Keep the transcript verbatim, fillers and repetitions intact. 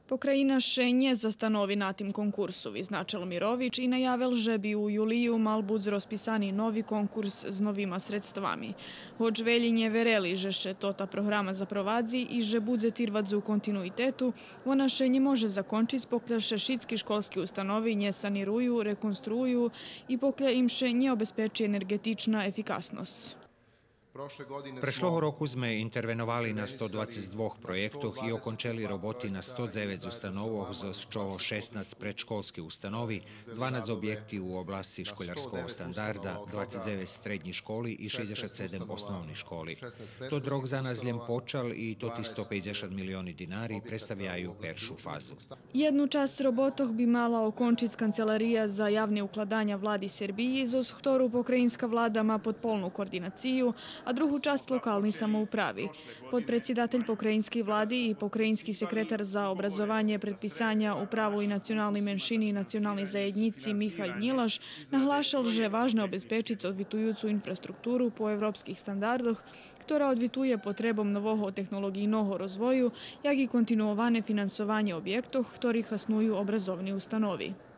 Pokrajina še nie zastanovi na tým konkursu, vyznačil Mirovič i najavil, že by u juliju mal buď rozpisani novi konkurs s novima sredstvami. Hoć Veljinje vereli, že še tota programa zaprovadzi i že budze tirvadzu u kontinuitetu, ona še nie može zakončiť, poklja še šitski školski ustanovi nje saniruju, rekonstruuju i poklja im še nie obezpeči energetična efikasnost. Prešloho roku sme intervenovali na sto dvadeset dva projektoch i okončeli roboti na sto devet ustanovoch, z čoho šestnaest predškolskih ustanovi, dvanaest objekti u oblasti školjarskog standarda, dvadeset devet srednjih školi i šezdeset sedam osnovnih školi. To drog za nas ljem počal i to ti sto pedeset milioni dinari predstavljaju peršu fazu. Jednu čast robotoh bi mala okončiť Kancelarija za javne ukladanja vladi Srbiji, zoz ktoru pokrajinska vlada ma podpolnu koordinaciju, a drugu čast lokalni samoupravi. Podpredsjedatelj pokrajinski vladi i pokrajinski sekretar za obrazovanje, predpisanja, upravu i nacionalni menšini i nacionalni zajednici Mihalj Njilaš nahlašal, že važno obezpečiť odvitujucu infrastrukturu po evropskih standardoh, ktorá odvituje potrebom novoho technologijnoho rozvoju, jak i kontinuovane financovanje objektoh, ktorých hasnuju obrazovni ustanovi.